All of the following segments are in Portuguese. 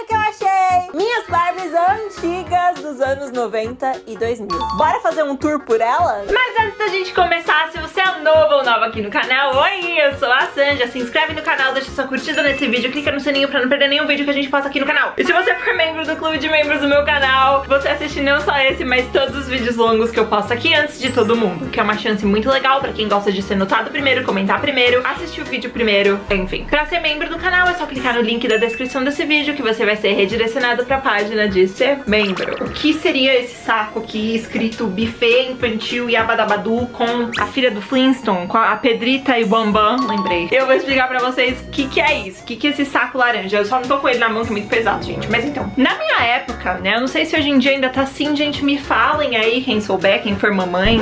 que eu achei minhas Barbies antigas dos anos 90 e 2000. Bora fazer um tour por elas? Mas antes da gente começar, se você é novo ou nova aqui no canal, oi, eu sou a Sanja. Se inscreve no canal, deixa sua curtida nesse vídeo, clica no sininho pra não perder nenhum vídeo que a gente posta aqui no canal. E se você for membro do clube de membros do meu canal, você assiste não só esse, mas todos os vídeos longos que eu posto aqui antes de todo mundo, que é uma chance muito legal pra quem gosta de ser notado primeiro, comentar primeiro, assistir o vídeo primeiro, enfim. Pra ser membro do canal é só clicar no link da descrição desse vídeo que você vai ser redirecionado pra página de ser membro. O que seria esse saco aqui escrito buffet infantil e abadabadu com a filha do Flintstone, com a Pedrita e o Bambam, lembrei. Eu vou explicar pra vocês o que é isso, o que é esse saco laranja. Eu só não tô com ele na mão que é muito pesado, gente. Mas então, na minha época, né, eu não sei se hoje em dia ainda tá assim, gente, me falem aí, quem souber, quem for mamãe,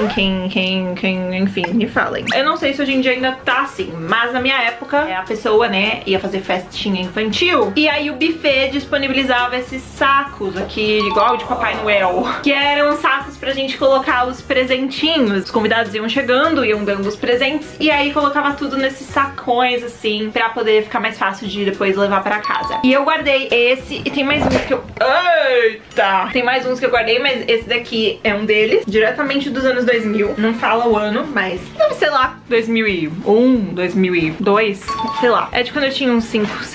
enfim, me falem. Eu não sei se hoje em dia ainda tá assim, mas na minha época, a pessoa, né, ia fazer festinha infantil, e aí o buffet disponibilizava esses sacos aqui, igual de Papai Noel, que eram sacos pra gente colocar os presentinhos. Os convidados iam chegando, iam dando os presentes, e aí colocava tudo nesses sacões, assim, pra poder ficar mais fácil de depois levar pra casa. E eu guardei esse, e tem mais uns que eu... Eita! Tem mais uns que eu guardei, mas esse daqui é um deles, diretamente dos anos 2000. Não fala o ano, mas deve ser lá 2001, 2002, sei lá. É de quando eu tinha uns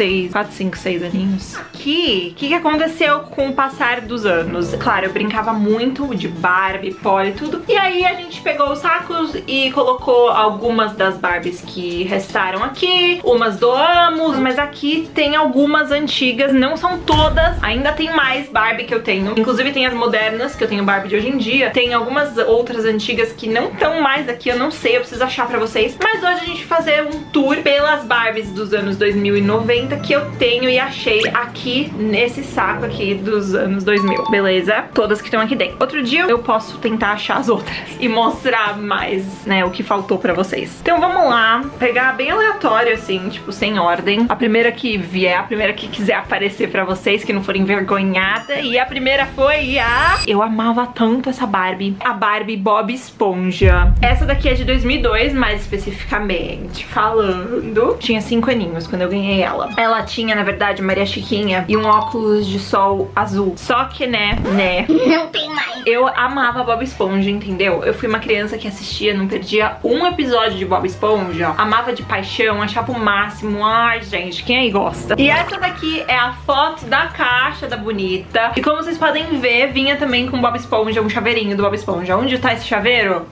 4, 5, 6 aninhos. O que aconteceu com o passar dos anos? Claro, eu brincava muito de Barbie, Polly, tudo. E aí a gente pegou os sacos e colocou algumas das Barbies que restaram aqui. Umas doamos, mas aqui tem algumas antigas, não são todas. Ainda tem mais Barbie que eu tenho. Inclusive tem as modernas, que eu tenho Barbie de hoje em dia. Tem algumas outras antigas que não estão mais aqui, eu não sei, eu preciso achar pra vocês. Mas hoje a gente vai fazer um tour pelas Barbies dos anos 2090 que eu tenho e achei aqui nesse saco aqui dos anos 2000, beleza? Todas que estão aqui dentro. Outro dia eu posso tentar achar as outras e mostrar mais, né, o que faltou pra vocês. Então vamos lá, pegar bem aleatório assim, tipo, sem ordem. A primeira que vier, a primeira que quiser aparecer pra vocês, que não for envergonhada. E a primeira foi a... Eu amava tanto essa Barbie, a Barbie Bob Esponja. Essa daqui é de 2002, mais especificamente falando. Tinha 5 aninhos quando eu ganhei ela. Ela tinha, na verdade, Maria Chiquinha e um óculos de sol azul. Só que, né, não tem mais. eu amava Bob Esponja, entendeu? Eu fui uma criança que assistia, não perdia um episódio de Bob Esponja. Amava de paixão, achava o máximo. Ai, gente, quem aí gosta? E essa daqui é a foto da caixa da Bonita. E como vocês podem ver, vinha também com Bob Esponja, um chaveirinho do Bob Esponja. Onde tá esse chaveiro?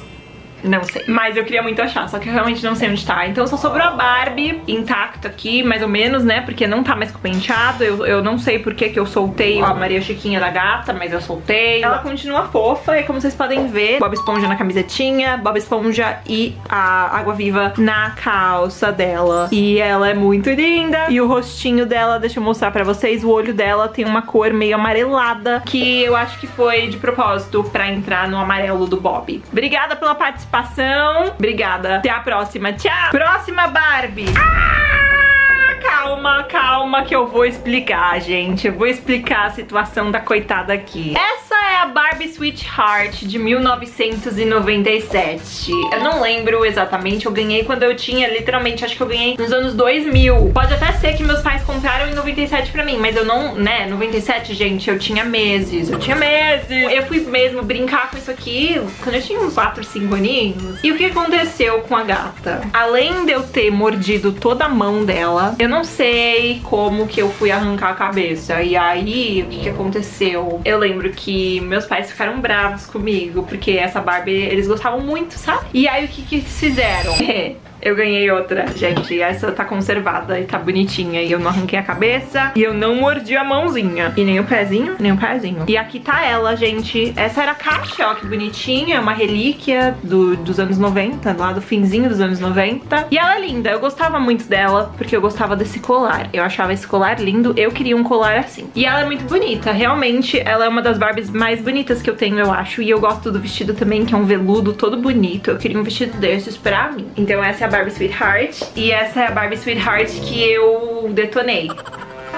Não sei, mas eu queria muito achar, só que eu realmente não sei onde tá. Então só sobrou a Barbie intacto aqui, mais ou menos, né, porque não tá mais com o penteado. Eu não sei por que eu soltei a Maria Chiquinha da gata, mas eu soltei. Ela continua fofa e como vocês podem ver, Bob Esponja na camisetinha, Bob Esponja e a água viva na calça dela. E ela é muito linda. E o rostinho dela, deixa eu mostrar pra vocês, o olho dela tem uma cor meio amarelada, que eu acho que foi de propósito pra entrar no amarelo do Bob. Obrigada pela participação. Obrigada. Até a próxima. Tchau. Próxima Barbie. Calma que eu vou explicar, gente. Eu vou explicar a situação da coitada aqui. Essa é a Barbie Sweetheart de 1997. Eu não lembro exatamente, eu ganhei quando eu tinha, literalmente, acho que eu ganhei nos anos 2000. Pode até ser que meus pais compraram em 97 pra mim, mas eu não, né, 97, gente, eu tinha meses. Eu fui mesmo brincar com isso aqui quando eu tinha uns 4, 5 aninhos. E o que aconteceu com a gata? Além de eu ter mordido toda a mão dela, eu não sei como que eu fui arrancar a cabeça. E aí, o que aconteceu? Eu lembro que meus pais ficaram bravos comigo, porque essa Barbie, eles gostavam muito, sabe? E aí, o que eles fizeram? Eu ganhei outra, gente. Essa tá conservada e tá bonitinha. E eu não arranquei a cabeça. E eu não mordi a mãozinha. E nem o pezinho, nem o pezinho. E aqui tá ela, gente. Essa era a caixa, ó, que bonitinha. Uma relíquia dos anos 90, lá do finzinho dos anos 90. E ela é linda. Eu gostava muito dela, porque eu gostava desse colar. Eu achava esse colar lindo. Eu queria um colar assim. E ela é muito bonita. Realmente, ela é uma das Barbies mais bonitas que eu tenho, eu acho. E eu gosto do vestido também, que é um veludo todo bonito. Eu queria um vestido desses pra mim. Então essa é a Barbie Sweetheart. E essa é a Barbie Sweetheart que eu detonei.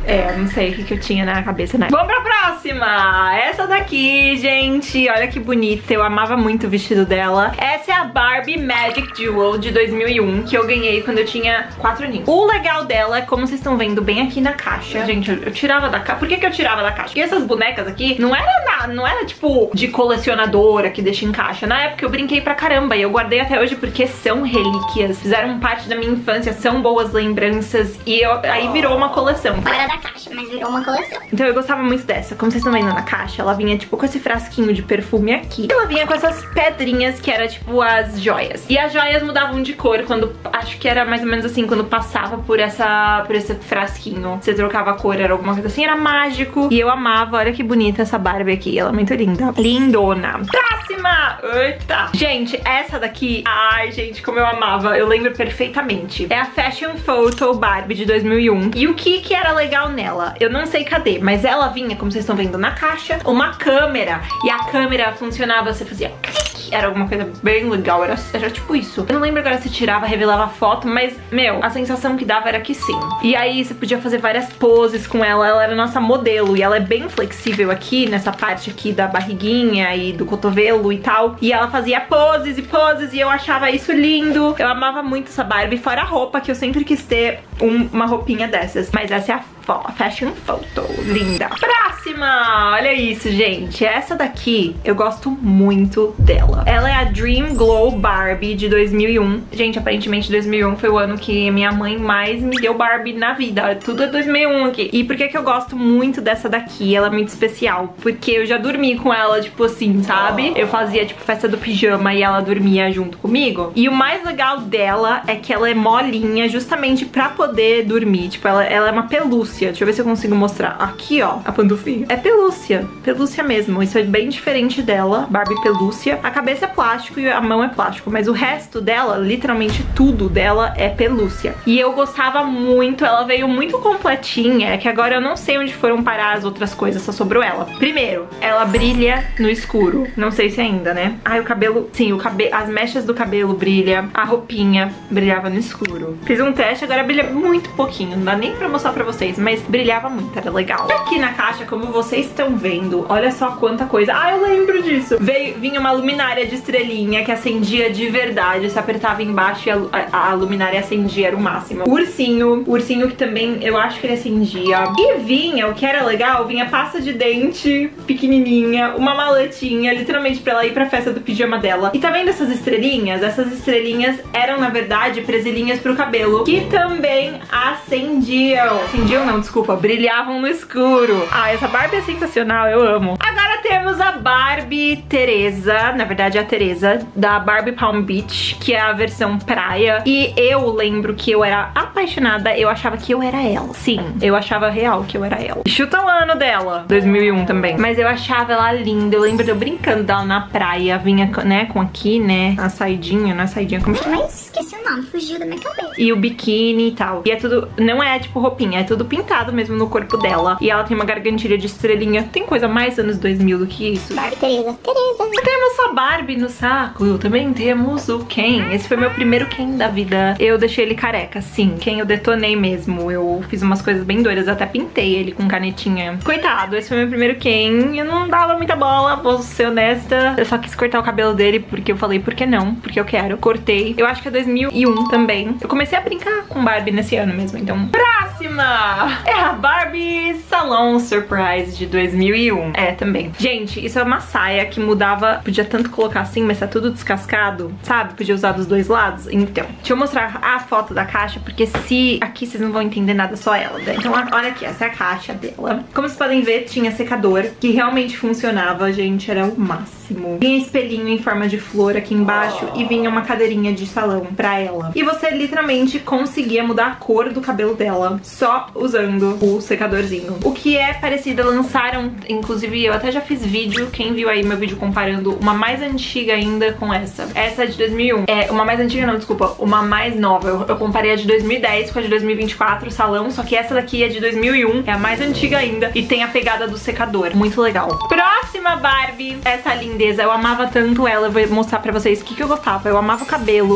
É, não sei o que eu tinha na cabeça, né? Vamos pra próxima! Essa daqui, gente, olha que bonita. Eu amava muito o vestido dela. Essa é a Barbie Magic Jewel de 2001, que eu ganhei quando eu tinha 4 aninhos. O legal dela é, como vocês estão vendo bem aqui na caixa. Gente, eu tirava da caixa. Por que eu tirava da caixa? Porque essas bonecas aqui não era tipo de colecionadora que deixa em caixa. Na época eu brinquei pra caramba e eu guardei até hoje porque são relíquias. Fizeram parte da minha infância, são boas lembranças e aí virou uma coleção. Fora da caixa, mas virou uma coleção. Então eu gostava muito dessa. Como vocês estão vendo na caixa, ela vinha tipo com esse frasquinho de perfume aqui. Ela vinha com essas pedrinhas que era tipo as joias. E as joias mudavam de cor quando, acho que era mais ou menos assim, quando passava por esse frasquinho. Você trocava a cor, era alguma coisa assim, era mágico. E eu amava, olha que bonita essa Barbie aqui. Ela é muito linda. Lindona. Próxima! Eita! Gente, essa daqui, ai gente, como eu amava. Eu lembro perfeitamente. É a Fashion Photo Barbie de 2001. E o que era legal nela? Eu não sei cadê, mas ela vinha, como vocês estão vendo na caixa, uma câmera. E a câmera funcionava, você fazia clique. Era alguma coisa bem legal, era tipo isso. Eu não lembro agora se tirava, revelava a foto, mas, meu, a sensação que dava era que sim. E aí você podia fazer várias poses com ela, ela era nossa modelo. E ela é bem flexível aqui, nessa parte aqui da barriguinha e do cotovelo e tal. E ela fazia poses e poses e eu achava isso lindo. Eu amava muito essa Barbie, fora a roupa, que eu sempre quis ter uma roupinha dessas. Mas essa é a Fashion Photo. Linda. Próxima! Olha isso, gente. Essa daqui, eu gosto muito dela. Ela é a Dream Glow Barbie de 2001. Gente, aparentemente 2001 foi o ano que minha mãe mais me deu Barbie na vida. Tudo é 2001 aqui. E por que eu gosto muito dessa daqui? Ela é muito especial. Porque eu já dormi com ela, tipo assim, sabe? Eu fazia, tipo, festa do pijama e ela dormia junto comigo. E o mais legal dela é que ela é molinha justamente pra poder dormir. Tipo, ela é uma pelúcia. Deixa eu ver se eu consigo mostrar. Aqui, ó, a pantufinha. É pelúcia. Pelúcia mesmo. Isso é bem diferente dela. Barbie pelúcia. A cabeça é plástico e a mão é plástico. Mas o resto dela, literalmente tudo dela é pelúcia. E eu gostava muito. Ela veio muito completinha. É que agora eu não sei onde foram parar as outras coisas. Só sobrou ela. Primeiro, ela brilha no escuro. Não sei se ainda, né? Ai, o cabelo... Sim, as mechas do cabelo brilha. A roupinha brilhava no escuro. Fiz um teste, agora brilha muito pouquinho. Não dá nem pra mostrar pra vocês, mas brilhava muito, era legal. Aqui na caixa, como vocês estão vendo, olha só quanta coisa. Ah, eu lembro disso. Vinha uma luminária de estrelinha que acendia de verdade. Você apertava embaixo e a luminária acendia, era o máximo. O ursinho que também, eu acho que ele acendia. E vinha, o que era legal, vinha pasta de dente pequenininha, uma maletinha, literalmente pra ela ir pra festa do pijama dela. E tá vendo essas estrelinhas? Essas estrelinhas eram, na verdade, presilhinhas pro cabelo, que também acendiam. Acendiam não, desculpa, brilhavam no escuro. Ah, essa Barbie é sensacional, eu amo. Agora temos a Barbie Teresa, na verdade é a Teresa, da Barbie Palm Beach, que é a versão praia. E eu lembro que eu era apaixonada, eu achava que eu era ela. Sim, eu achava real que eu era ela. Chuta o ano dela, 2001 também. Mas eu achava ela linda, eu lembro de eu brincando dela na praia, vinha, né, com aqui, né, a saidinha, não é saidinha, como chama? Mas esqueci o nome, fugiu da minha cabeça. E o biquíni e tal. E é tudo, não é tipo roupinha, é tudo pintado mesmo no corpo dela. E ela tem uma gargantilha de estrelinha. Tem coisa mais anos 2000 do que isso? Barbie Teresa. Não temos só Barbie no saco, também temos o Ken. Esse foi meu primeiro Ken da vida. Eu deixei ele careca, sim. Ken eu detonei mesmo. Eu fiz umas coisas bem doidas, até pintei ele com canetinha. Coitado, esse foi meu primeiro Ken. Eu não dava muita bola, vou ser honesta. Eu só quis cortar o cabelo dele porque eu falei, por que não? Porque eu quero. Cortei. Eu acho que é 2001 também. Eu comecei a brincar com Barbie nesse ano mesmo, então... Próxima! É a Barbie Salon Surprise de 2001. É, também. Gente, isso é uma saia que mudava... Podia tanto colocar assim, mas tá tudo descascado, sabe? Podia usar dos dois lados. Então, deixa eu mostrar a foto da caixa, porque se... Aqui vocês não vão entender nada, só ela, né? Então, olha aqui, essa é a caixa dela. Como vocês podem ver, tinha secador, que realmente funcionava, gente, era o máximo. Vinha espelhinho em forma de flor aqui embaixo e vinha uma cadeirinha de salão pra ela. E você literalmente conseguia mudar a cor do cabelo dela só usando o secadorzinho. O que é parecido, lançaram, inclusive eu até já fiz vídeo, quem viu aí meu vídeo comparando uma mais antiga ainda com essa. Essa é de 2001. É, uma mais antiga não, desculpa, uma mais nova. Eu comparei a de 2010 com a de 2024, salão, só que essa daqui é de 2001, é a mais antiga ainda e tem a pegada do secador. Muito legal. Próxima Barbie, essa lindeza. Eu amava tanto ela, eu vou mostrar pra vocês o que eu gostava. Eu amava o cabelo.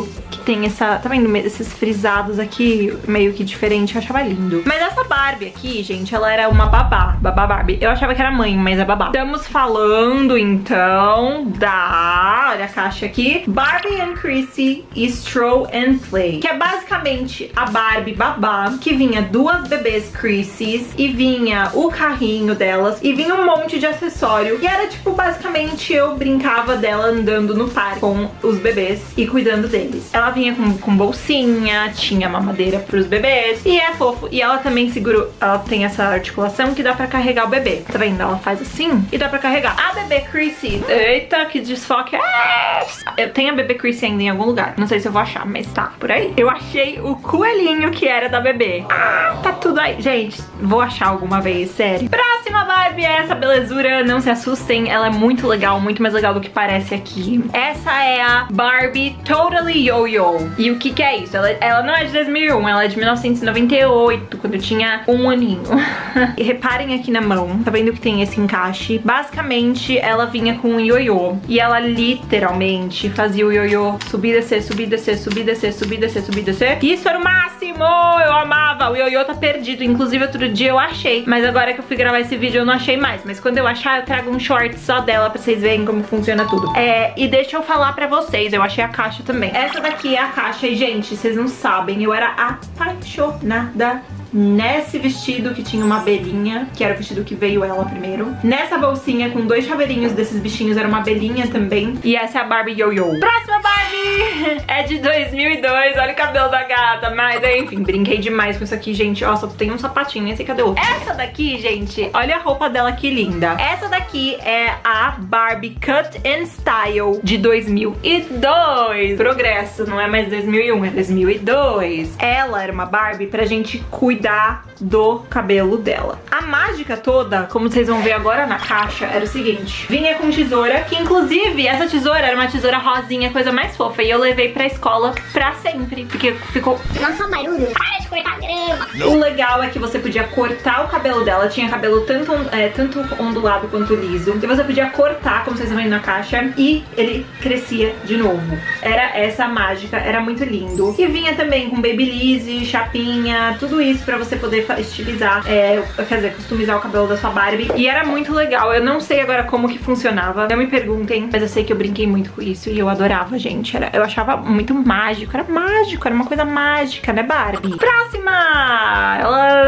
tem essa, tá vendo? Esses frisados aqui, meio que diferente, eu achava lindo. Mas essa Barbie aqui, gente, ela era uma babá Barbie. Eu achava que era mãe, mas é babá. Estamos falando, então, da... Olha a caixa aqui. Barbie and Chrissy Stroll and Play, que é basicamente a Barbie babá, que vinha duas bebês Chrissys e vinha o carrinho delas e vinha um monte de acessório. E era tipo, basicamente, eu brincava dela andando no parque com os bebês e cuidando deles. Ela vinha com bolsinha, tinha mamadeira pros bebês e é fofo. E ela também segurou, ela tem essa articulação que dá pra carregar o bebê. Tá vendo? Ela faz assim e dá pra carregar. A bebê Chrissy, eita, que desfoque é esse? Eu tenho a bebê Chrissy ainda em algum lugar. Não sei se eu vou achar, mas tá por aí. Eu achei o coelhinho que era da bebê. Ah, tá tudo aí. Gente, vou achar alguma vez, sério. Próxima Barbie é essa belezura. Não se assustem, ela é muito legal, muito mais legal do que parece aqui. Essa é a Barbie Totally Yo-Yo. E o que é isso? Ela não é de 2001, ela é de 1998, quando eu tinha 1 aninho. E reparem aqui na mão, tá vendo que tem esse encaixe? Basicamente, ela vinha com um ioiô. E ela literalmente fazia o ioiô subir, descer, subir, descer, subir, descer, subir, descer, subir, descer. Isso era o máximo! Eu amava! O ioiô tá perdido. Inclusive, outro dia eu achei. Mas agora que eu fui gravar esse vídeo, eu não achei mais. Mas quando eu achar, eu trago um short só dela pra vocês verem como funciona tudo. E deixa eu falar pra vocês, eu achei a caixa também. Essa daqui é a caixa e, gente, vocês não sabem, eu era apaixonada nesse vestido que tinha uma abelhinha, que era o vestido que veio ela primeiro. Nessa bolsinha com 2 chaveirinhos desses bichinhos, era uma abelhinha também. E essa é a Barbie Yo-Yo. Próxima Barbie é de 2002, olha o cabelo da gata. Mas enfim, brinquei demais com isso aqui, gente. Ó, só tem um sapatinho, nem sei cadê o outro. Essa daqui, gente, olha a roupa dela que linda. Essa daqui é a Barbie Cut and Style de 2002. Progresso, não é mais 2001, é 2002. Ela era uma Barbie pra gente cuidar do cabelo dela. A mágica toda, como vocês vão ver agora na caixa, era o seguinte: vinha com tesoura, que inclusive essa tesoura era uma tesoura rosinha, coisa mais fofa, e eu levei pra escola pra sempre, porque ficou... Não só barulho, para de cortar grama. O legal é que você podia cortar o cabelo dela, tinha cabelo tanto ondulado quanto liso, e você podia cortar, como vocês estão vendo na caixa, e ele crescia de novo. Era essa a mágica, era muito lindo. E vinha também com babyliss, chapinha, tudo isso pra você poder estilizar, quer dizer, customizar o cabelo da sua Barbie. E era muito legal. Eu não sei agora como que funcionava, não me perguntem, mas eu sei que eu brinquei muito com isso e eu adorava, gente. Eu achava muito mágico, era uma coisa mágica, né, Barbie? Próxima!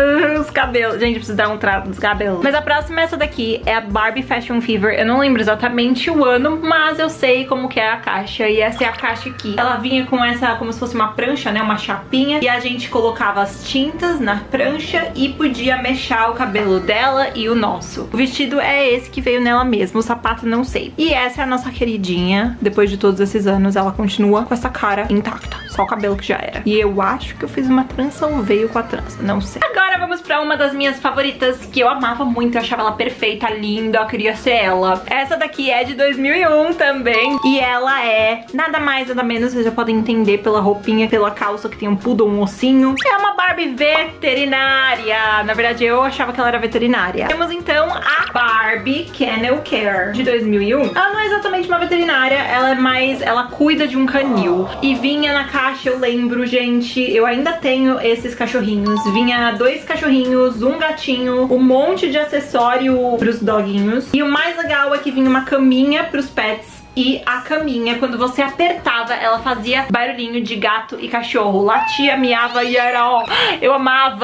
Os cabelos. Gente, eu preciso dar um trato dos cabelos. Mas a próxima é essa daqui, é a Barbie Fashion Fever. Eu não lembro exatamente o ano, mas eu sei como que é a caixa. E essa é a caixa aqui. Ela vinha com essa, como se fosse uma prancha, né, uma chapinha, e a gente colocava as tintas na prancha e podia mechar o cabelo dela e o nosso. O vestido é esse que veio nela mesmo, o sapato não sei. E essa é a nossa queridinha. Depois de todos esses anos, ela continua com essa cara intacta. Só o cabelo que já era. E eu acho que eu fiz uma trança ou veio com a trança, não sei. Agora vamos pra uma das minhas favoritas, que eu amava muito, eu achava ela perfeita, linda, eu queria ser ela. Essa daqui é de 2001 também. E ela é nada mais, nada menos, vocês já podem entender pela roupinha, pela calça que tem um poodle, um ossinho. É uma Barbie veterinária. Na verdade, eu achava que ela era veterinária. Temos então a Barbie Kennel Care de 2001. Ela não é exatamente uma veterinária, ela é mais... ela cuida de um canil. E vinha na caixa, eu lembro, gente, eu ainda tenho esses cachorrinhos. Vinha 2 cachorrinhos, um gatinho, um monte de acessório pros doguinhos. E o mais legal é que vinha uma caminha pros pets. E a caminha, quando você apertava, ela fazia barulhinho de gato e cachorro. Latia, miava e era, ó, eu amava.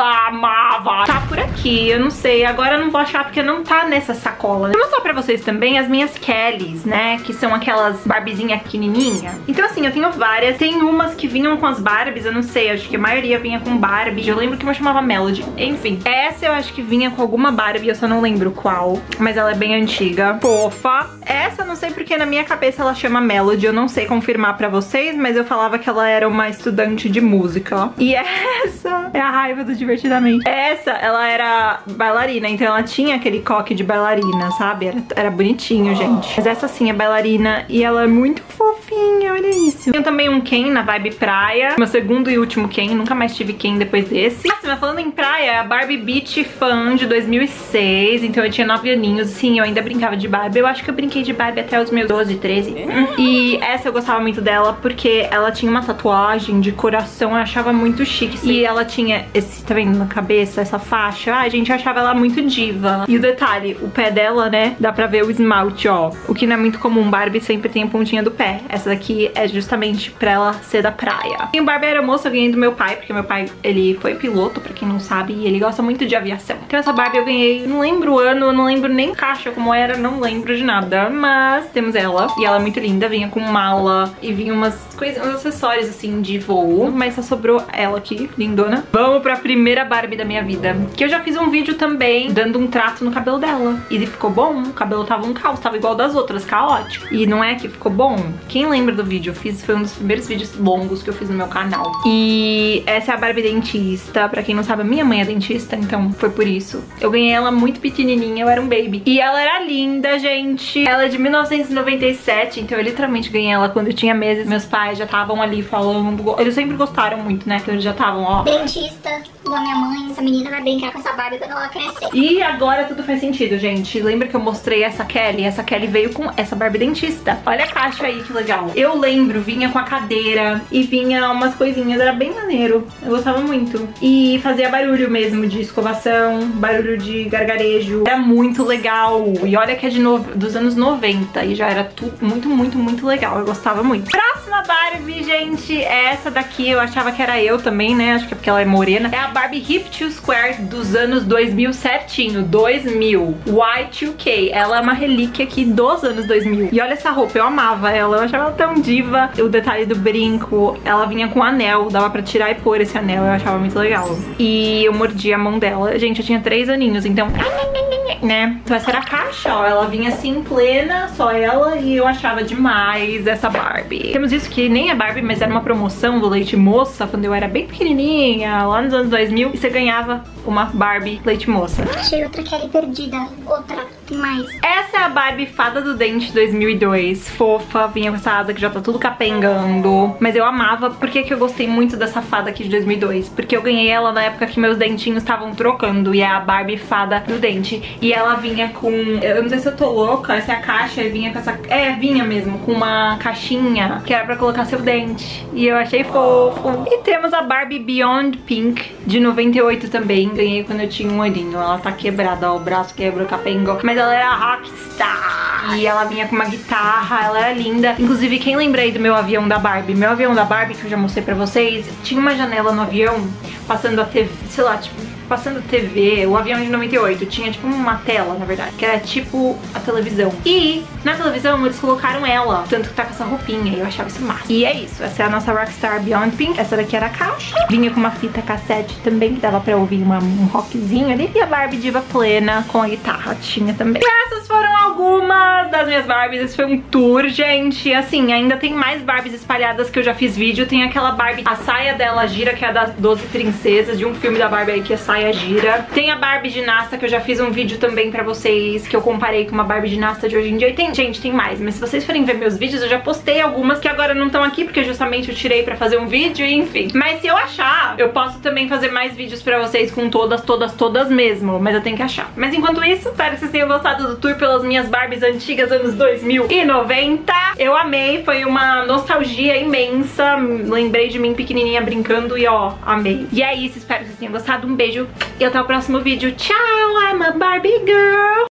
Tá por aqui, eu não sei, agora eu não vou achar porque não tá nessa sacola. Vou mostrar pra vocês também as minhas Kellys, né, que são aquelas Barbiezinha pequenininha. Então assim, eu tenho várias. Tem umas que vinham com as Barbies, eu não sei, acho que a maioria vinha com Barbie. Eu lembro que uma chamava Melody. Enfim, essa eu acho que vinha com alguma Barbie, eu só não lembro qual. Mas ela é bem antiga. Fofa. Essa eu não sei porque na minha cabeça ela chama Melody, eu não sei confirmar pra vocês, mas eu falava que ela era uma estudante de música. E essa é a raiva do Divertidamente. Essa, ela era bailarina, então ela tinha aquele coque de bailarina, sabe? Era bonitinho, gente. Mas essa sim é bailarina e ela é muito fofinha. olha isso. Tenho também um Ken na vibe praia. Meu segundo e último Ken. Nunca mais tive Ken depois desse. Nossa, mas falando em praia, é a Barbie Beach Fan de 2006. Então eu tinha 9 aninhos. Sim, eu ainda brincava de Barbie. Eu acho que eu brinquei de Barbie até os meus 12, 13. E essa eu gostava muito dela porque ela tinha uma tatuagem de coração. Eu achava muito chique. Sim. E ela tinha esse, tá vendo, na cabeça, essa faixa. Ai, gente, eu achava ela muito diva. E o detalhe, o pé dela, né, dá pra ver o esmalte, ó. O que não é muito comum. Barbie sempre tem a pontinha do pé. Essa daqui é justamente pra ela ser da praia. E o Barbie aeromoça eu ganhei do meu pai, porque meu pai, ele foi piloto, pra quem não sabe, e ele gosta muito de aviação. Então essa Barbie eu ganhei, não lembro o ano, não lembro nem caixa como era, não lembro de nada. Mas temos ela, e ela é muito linda, vinha com mala, e vinha umas coisas, uns acessórios assim de voo. Mas só sobrou ela aqui, lindona. Vamos pra primeira Barbie da minha vida, que eu já fiz um vídeo também, dando um trato no cabelo dela. E ele ficou bom, o cabelo tava um caos, tava igual das outras, caótico. E não é que ficou bom? Quem lembra do vídeo? Eu fiz, foi um dos primeiros vídeos longos que eu fiz no meu canal. E essa é a Barbie dentista. Pra quem não sabe, a minha mãe é dentista, então foi por isso. Eu ganhei ela muito pequenininha, eu era um baby. E ela era linda, gente. Ela é de 1997, então eu literalmente ganhei ela quando eu tinha meses. Meus pais já estavam ali falando. Eles sempre gostaram muito, né? Então eles já estavam, ó. Dentista da minha mãe, essa menina vai brincar com essa Barbie quando ela crescer. E agora tudo faz sentido, gente. Lembra que eu mostrei essa Kelly? Essa Kelly veio com essa Barbie dentista. Olha a caixa aí, que legal. Eu lembro, vinha com a cadeira e vinha umas coisinhas, era bem maneiro. Eu gostava muito. E fazia barulho mesmo de escovação, barulho de gargarejo. Era muito legal. E olha que é dos anos 90 e já era tudo muito, muito, muito legal. Eu gostava muito. Próxima Barbie, gente, é essa daqui. Eu achava que era eu também, né? Acho que é porque ela é morena. É a Barbie Hip to Square dos anos 2000 certinho. 2000. Y2K. Ela é uma relíquia aqui dos anos 2000. E olha essa roupa, eu amava ela. Eu achava ela tão diva. O detalhe do brinco, ela vinha com anel. Dava pra tirar e pôr esse anel. Eu achava muito legal. E eu mordi a mão dela. Gente, eu tinha 3 aninhos, então... né? Então essa era a caixa, ó. Ela vinha assim plena, só ela. E eu achava demais essa Barbie. Temos isso que nem é Barbie, mas era uma promoção do Leite Moça, quando eu era bem pequenininha, lá nos anos 2000. E você ganhava uma Barbie Leite Moça. Achei outra Kelly perdida. Outra, tem mais. Essa é a Barbie Fada do Dente 2002. Fofa, vinha com essa asa que já tá tudo capengando. Mas eu amava. Por que que eu gostei muito dessa fada aqui de 2002? Porque eu ganhei ela na época que meus dentinhos estavam trocando. E é a Barbie Fada do Dente. E ela vinha com... eu não sei se eu tô louca, essa é a caixa. E vinha com essa... vinha mesmo com uma caixinha que era pra colocar seu dente. E eu achei fofo. E temos a Barbie Beyond Pink de 98 também. Ganhei quando eu tinha 1 aninho. Ela tá quebrada, ó. O braço quebrou, capengou. Mas ela era rockstar. E ela vinha com uma guitarra. Ela era linda. Inclusive, quem lembra aí do meu avião da Barbie? Meu avião da Barbie, que eu já mostrei pra vocês, tinha uma janela no avião passando a TV, sei lá, tipo... passando TV, o avião de 98 tinha tipo uma tela, na verdade, que era tipo a televisão. E na televisão eles colocaram ela, tanto que tá com essa roupinha, e eu achava isso massa. E é isso, essa é a nossa Rockstar Beyond Pink. Essa daqui era a caixa. Vinha com uma fita cassete também, que dava pra ouvir um rockzinho ali. E a Barbie diva plena com a guitarra tinha também. E essas foram algumas das minhas Barbies. Esse foi um tour, gente. Assim, ainda tem mais Barbies espalhadas que eu já fiz vídeo. Tem aquela Barbie, a saia dela gira, que é a das 12 princesas, de um filme da Barbie aí que é saia gira. Tem a Barbie ginasta, que eu já fiz um vídeo também pra vocês, que eu comparei com uma Barbie ginasta de hoje em dia. E tem, gente, tem mais, mas se vocês forem ver meus vídeos, eu já postei algumas que agora não estão aqui, porque justamente eu tirei pra fazer um vídeo, enfim. Mas se eu achar, eu posso também fazer mais vídeos pra vocês com todas mesmo, mas eu tenho que achar. Mas enquanto isso, espero que vocês tenham gostado do tour pelas minhas Barbies antigas, anos 2090. Eu amei, foi uma nostalgia imensa. Lembrei de mim pequenininha brincando e ó, amei. E é isso, espero que vocês tenham gostado. Um beijo e até o próximo vídeo. Tchau, I'm a Barbie girl!